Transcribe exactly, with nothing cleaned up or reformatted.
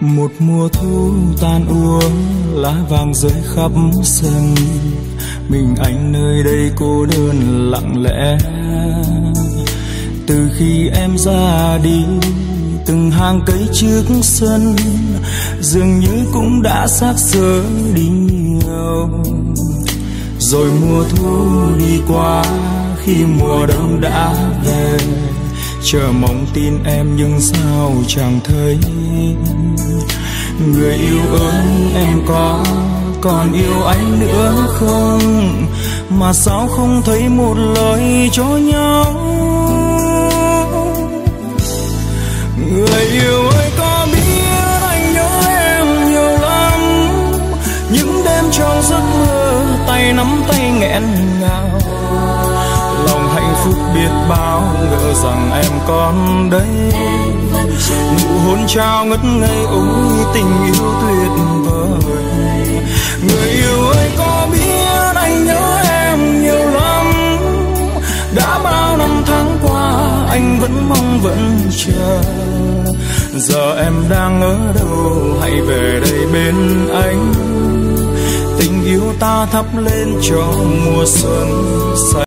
Một mùa thu tan úa, lá vàng rơi khắp sân, mình anh nơi đây cô đơn lặng lẽ. Từ khi em ra đi, từng hàng cây trước sân dường như cũng đã xác xơ đi nhiều. Rồi mùa thu đi qua, khi mùa đông đã về, chờ mong tin em nhưng sao chẳng thấy. Người yêu ơi em có còn yêu anh nữa không, mà sao không thấy một lời cho nhau. Người yêu ơi có biết anh nhớ em nhiều lắm, những đêm trong giấc mơ tay nắm tay nghẹn ngào, lòng hạnh phúc biết bao ngỡ rằng em còn đây. Nụ hôn trao ngất ngây ôi tình yêu tuyệt vời. Người yêu ơi có biết anh nhớ em nhiều lắm, đã bao năm tháng qua anh vẫn mong vẫn chờ. Giờ em đang ở đâu, hãy về đây bên anh, tình yêu ta thắp lên cho mùa xuân.